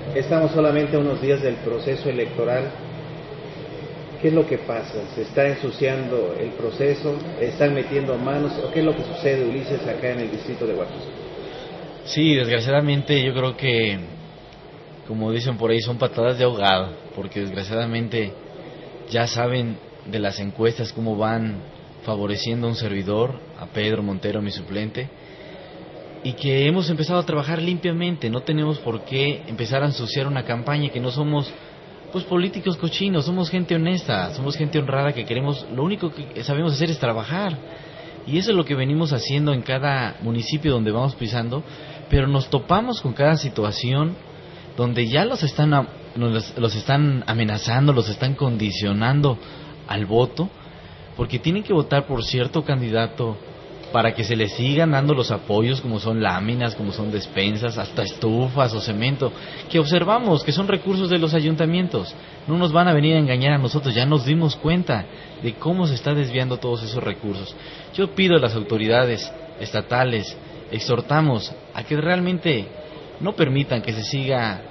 Estamos solamente a unos días del proceso electoral. ¿Qué es lo que pasa? ¿Se está ensuciando el proceso? ¿Están metiendo manos? ¿O qué es lo que sucede, Ulises, acá en el distrito de Huatusco? Sí, desgraciadamente yo creo que, como dicen por ahí, son patadas de ahogado, porque desgraciadamente ya saben de las encuestas cómo van favoreciendo a un servidor, a Pedro Montero, mi suplente, y que hemos empezado a trabajar limpiamente. No tenemos por qué empezar a ensuciar una campaña, que no somos pues políticos cochinos, somos gente honesta, somos gente honrada, que queremos, lo único que sabemos hacer es trabajar, y eso es lo que venimos haciendo en cada municipio donde vamos pisando. Pero nos topamos con cada situación donde ya los están amenazando, los están condicionando al voto, porque tienen que votar por cierto candidato para que se les sigan dando los apoyos, como son láminas, como son despensas, hasta estufas o cemento, que observamos que son recursos de los ayuntamientos. No nos van a venir a engañar a nosotros, ya nos dimos cuenta de cómo se está desviando todos esos recursos. Yo pido a las autoridades estatales, exhortamos a que realmente no permitan que se siga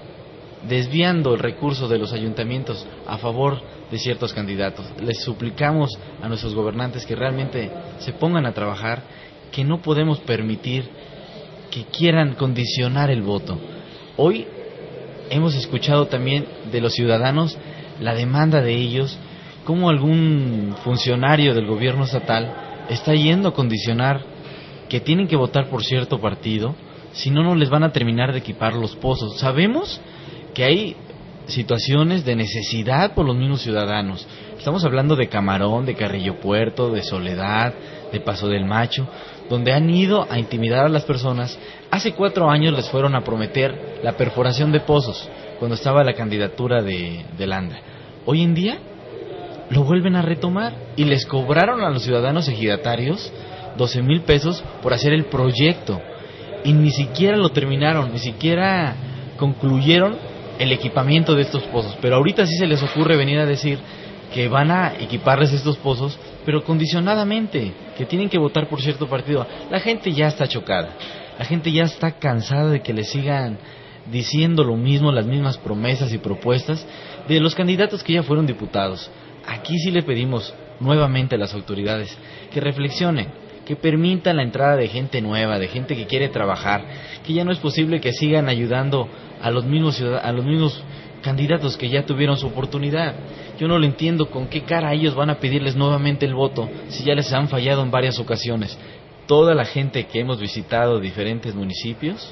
desviando el recurso de los ayuntamientos a favor de ciertos candidatos. Les suplicamos a nuestros gobernantes que realmente se pongan a trabajar, que no podemos permitir que quieran condicionar el voto. Hoy hemos escuchado también de los ciudadanos la demanda de ellos, cómo algún funcionario del gobierno estatal está yendo a condicionar que tienen que votar por cierto partido, si no, no les van a terminar de equipar los pozos. Sabemos que hay situaciones de necesidad por los mismos ciudadanos. Estamos hablando de Camarón, de Carrillo Puerto, de Soledad, de Paso del Macho, donde han ido a intimidar a las personas. Hace 4 años les fueron a prometer la perforación de pozos, cuando estaba la candidatura de Landa. Hoy en día lo vuelven a retomar y les cobraron a los ciudadanos ejidatarios 12,000 pesos por hacer el proyecto, y ni siquiera lo terminaron, ni siquiera concluyeron el equipamiento de estos pozos. Pero ahorita sí se les ocurre venir a decir que van a equiparles estos pozos, pero condicionadamente, que tienen que votar por cierto partido. La gente ya está chocada, la gente ya está cansada de que le sigan diciendo lo mismo, las mismas promesas y propuestas de los candidatos que ya fueron diputados. Aquí sí le pedimos nuevamente a las autoridades que reflexionen, que permitan la entrada de gente nueva, de gente que quiere trabajar, que ya no es posible que sigan ayudando a los mismos candidatos que ya tuvieron su oportunidad. Yo no lo entiendo, con qué cara ellos van a pedirles nuevamente el voto si ya les han fallado en varias ocasiones. Toda la gente que hemos visitado diferentes municipios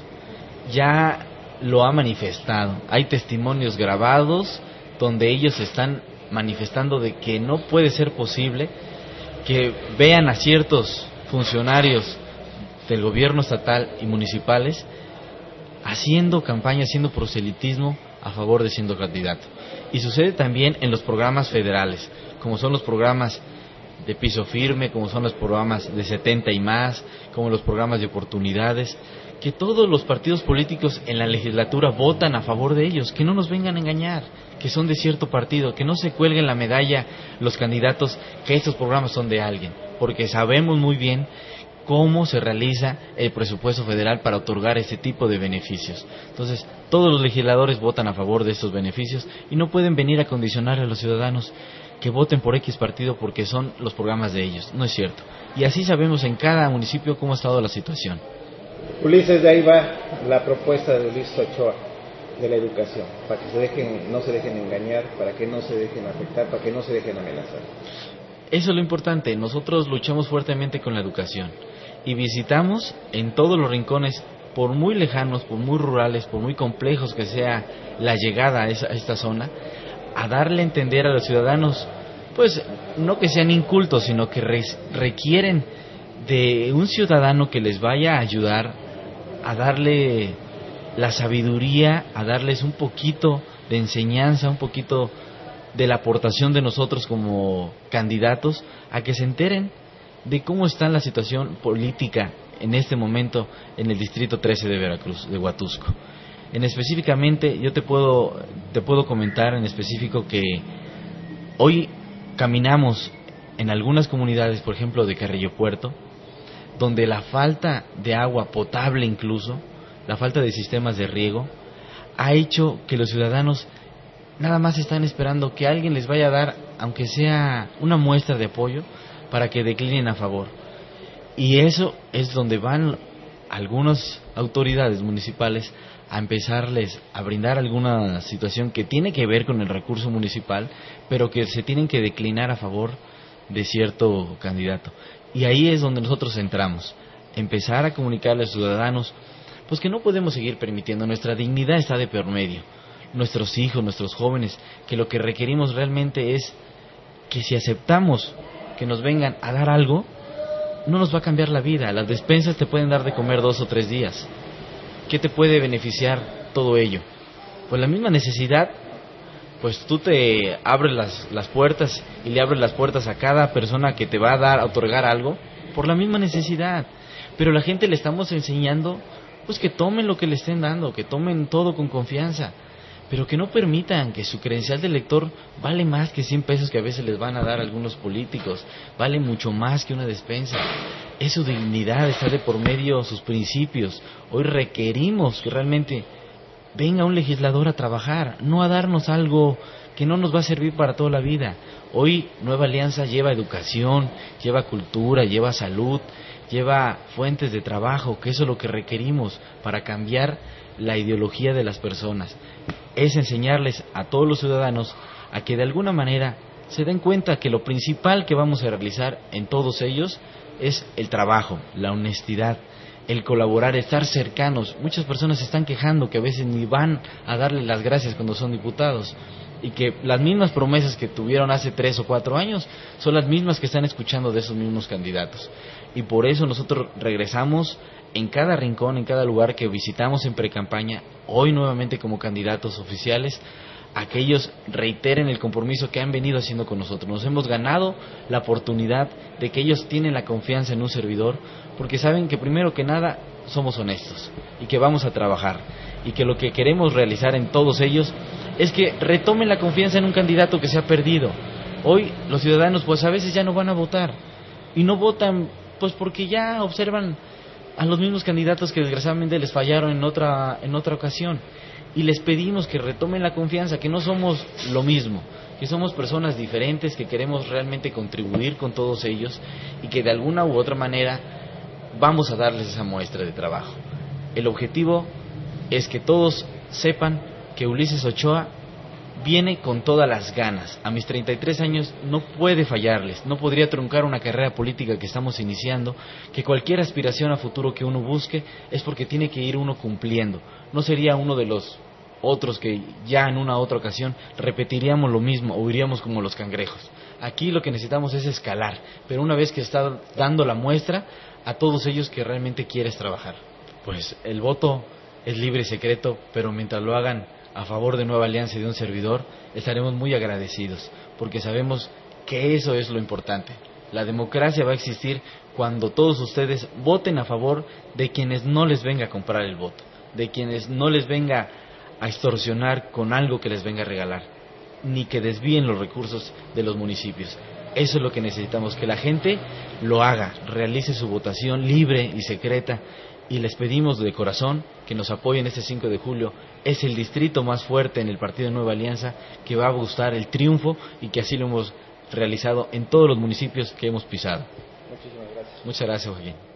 ya lo ha manifestado. Hay testimonios grabados donde ellos están manifestando de que no puede ser posible que vean a ciertos funcionarios del gobierno estatal y municipales haciendo campaña, haciendo proselitismo a favor de siendo candidato. Y sucede también en los programas federales, como son los programas de piso firme, como son los programas de 70 y más, como los programas de oportunidades, que todos los partidos políticos en la legislatura votan a favor de ellos, que no nos vengan a engañar, que son de cierto partido, que no se cuelguen la medalla los candidatos que estos programas son de alguien, porque sabemos muy bien cómo se realiza el presupuesto federal para otorgar este tipo de beneficios. Entonces, todos los legisladores votan a favor de estos beneficios y no pueden venir a condicionar a los ciudadanos que voten por X partido porque son los programas de ellos. No es cierto. Y así sabemos en cada municipio cómo ha estado la situación. Ulises, de ahí va la propuesta de Luis Ochoa de la educación, para que no se dejen engañar, para que no se dejen afectar, para que no se dejen amenazar. Eso es lo importante. Nosotros luchamos fuertemente con la educación y visitamos en todos los rincones, por muy lejanos, por muy rurales, por muy complejos que sea la llegada a esta zona, a darle a entender a los ciudadanos, pues no que sean incultos, sino que requieren de un ciudadano que les vaya a ayudar a darle la sabiduría, a darles un poquito de enseñanza, un poquito de la aportación de nosotros como candidatos, a que se enteren de cómo está la situación política en este momento en el distrito 13 de Veracruz, de Huatusco. Específicamente, yo te puedo comentar en específico que hoy caminamos en algunas comunidades, por ejemplo de Carrillo Puerto, donde la falta de agua potable, incluso la falta de sistemas de riego, ha hecho que los ciudadanos nada más están esperando que alguien les vaya a dar, aunque sea una muestra de apoyo, para que declinen a favor. Y eso es donde van algunas autoridades municipales a empezarles a brindar alguna situación que tiene que ver con el recurso municipal, pero que se tienen que declinar a favor de cierto candidato. Y ahí es donde nosotros entramos, empezar a comunicarle a los ciudadanos pues que no podemos seguir permitiendo, nuestra dignidad está de por medio, nuestros hijos, nuestros jóvenes, que lo que requerimos realmente es que si aceptamos que nos vengan a dar algo, no nos va a cambiar la vida. Las despensas te pueden dar de comer 2 o 3 días. ¿Qué te puede beneficiar todo ello? Pues la misma necesidad, pues tú te abres las puertas y le abres las puertas a cada persona que te va a dar, a otorgar algo, por la misma necesidad. Pero la gente le estamos enseñando pues que tomen lo que le estén dando, que tomen todo con confianza, pero que no permitan que su credencial de elector vale más que 100 pesos que a veces les van a dar algunos políticos, vale mucho más que una despensa. Es su dignidad, está de por medio sus principios. Hoy requerimos que realmente venga un legislador a trabajar, no a darnos algo que no nos va a servir para toda la vida. Hoy Nueva Alianza lleva educación, lleva cultura, lleva salud, lleva fuentes de trabajo, que eso es lo que requerimos para cambiar la ideología de las personas. Es enseñarles a todos los ciudadanos a que de alguna manera se den cuenta que lo principal que vamos a realizar en todos ellos es el trabajo, la honestidad, el colaborar, estar cercanos. Muchas personas se están quejando que a veces ni van a darle las gracias cuando son diputados, y que las mismas promesas que tuvieron hace 3 o 4 años son las mismas que están escuchando de esos mismos candidatos. Y por eso nosotros regresamos en cada rincón, en cada lugar que visitamos en precampaña, hoy nuevamente como candidatos oficiales, a que ellos reiteren el compromiso que han venido haciendo con nosotros. Nos hemos ganado la oportunidad de que ellos tienen la confianza en un servidor, porque saben que primero que nada somos honestos y que vamos a trabajar, y que lo que queremos realizar en todos ellos es que retomen la confianza en un candidato que se ha perdido. Hoy los ciudadanos pues a veces ya no van a votar, y no votan pues porque ya observan a los mismos candidatos que desgraciadamente les fallaron en otra ocasión, y les pedimos que retomen la confianza, que no somos lo mismo, que somos personas diferentes, que queremos realmente contribuir con todos ellos, y que de alguna u otra manera vamos a darles esa muestra de trabajo. El objetivo es que todos sepan que Ulises Ochoa viene con todas las ganas. A mis 33 años no puede fallarles, no podría truncar una carrera política que estamos iniciando, que cualquier aspiración a futuro que uno busque es porque tiene que ir uno cumpliendo. No sería uno de los otros que ya en una otra ocasión repetiríamos lo mismo o iríamos como los cangrejos. Aquí lo que necesitamos es escalar, pero una vez que está dando la muestra a todos ellos que realmente quieres trabajar. Pues el voto es libre y secreto, pero mientras lo hagan a favor de Nueva Alianza y de un servidor, estaremos muy agradecidos, porque sabemos que eso es lo importante. La democracia va a existir cuando todos ustedes voten a favor de quienes no les venga a comprar el voto, de quienes no les venga a extorsionar con algo que les venga a regalar, ni que desvíen los recursos de los municipios. Eso es lo que necesitamos, que la gente lo haga, realice su votación libre y secreta, y les pedimos de corazón que nos apoyen este 5 de julio. Es el distrito más fuerte en el Partido Nueva Alianza, que va a gustar el triunfo, y que así lo hemos realizado en todos los municipios que hemos pisado. Muchísimas gracias. Muchas gracias, Joaquín.